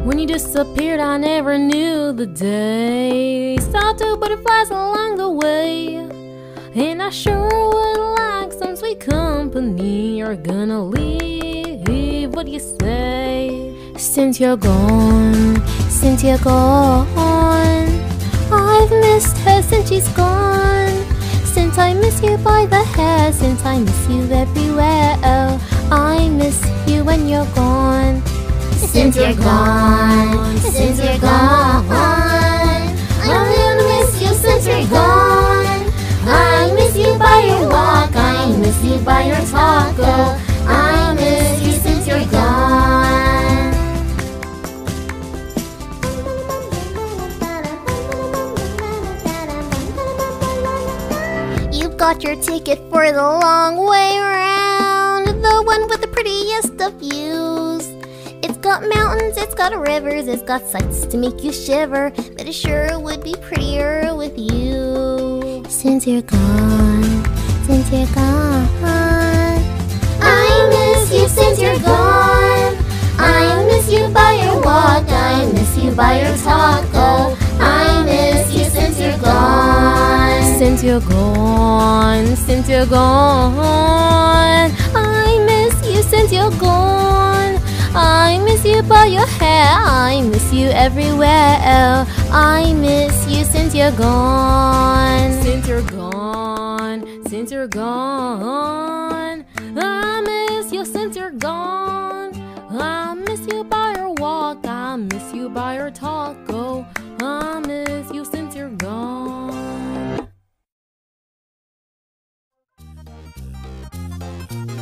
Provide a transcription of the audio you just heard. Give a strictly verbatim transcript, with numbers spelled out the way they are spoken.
When you disappeared, I never knew the day. Saw two butterflies along the way, and I sure would like some sweet company. You're gonna leave, what do you say? Since you're gone, since you're gone, I've missed her since she's gone. Since I miss you by the hair, since I miss you everywhere, oh, I miss you when you're gone. Since you're gone, since you're gone, I'm gonna miss you since you're gone. I miss you by your walk, I miss you by your talk, oh, I miss you since you're gone. You've got your ticket for the long way round, the one with the prettiest of views. It's got mountains, it's got rivers, it's got sights to make you shiver, but it sure would be prettier with you. Since you're gone, since you're gone, I miss you since you're gone. I miss you by your walk, I miss you by your talk, oh, I miss you since you're gone. Since you're gone, since you're gone, I miss you since you're gone. I miss you by your hair, I miss you everywhere, oh, I miss you since you're gone. Since you're gone, since you're gone, I miss you since you're gone. I miss you by your walk, I miss you by your talk, oh, I miss you since you're gone.